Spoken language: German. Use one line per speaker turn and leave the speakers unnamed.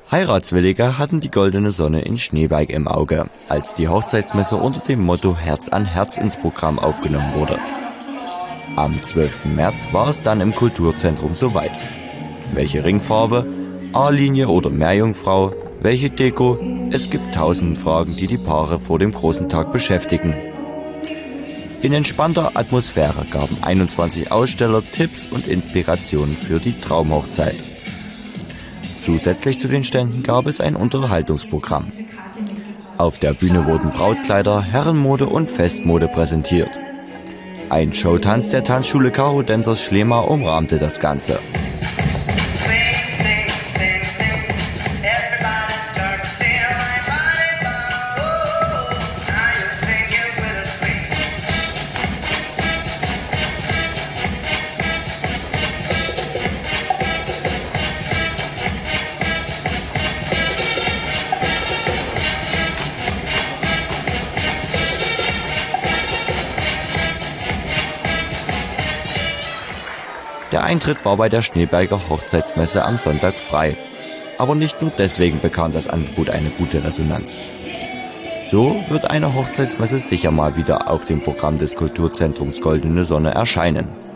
Heiratswillige hatten die Goldene Sonne in Schneeberg im Auge, als die Hochzeitsmesse unter dem Motto Herz an Herz ins Programm aufgenommen wurde. Am 12. März war es dann im Kulturzentrum soweit. Welche Ringfarbe, A-Linie oder Meerjungfrau, welche Deko? Es gibt tausend Fragen, die die Paare vor dem großen Tag beschäftigen. In entspannter Atmosphäre gaben 21 Aussteller Tipps und Inspirationen für die Traumhochzeit. Zusätzlich zu den Ständen gab es ein Unterhaltungsprogramm. Auf der Bühne wurden Brautkleider, Herrenmode und Festmode präsentiert. Ein Showtanz der Tanzschule Caro Dancers Schlema umrahmte das Ganze. Der Eintritt war bei der Schneeberger Hochzeitsmesse am Sonntag frei. Aber nicht nur deswegen bekam das Angebot eine gute Resonanz. So wird eine Hochzeitsmesse sicher mal wieder auf dem Programm des Kulturzentrums Goldene Sonne erscheinen.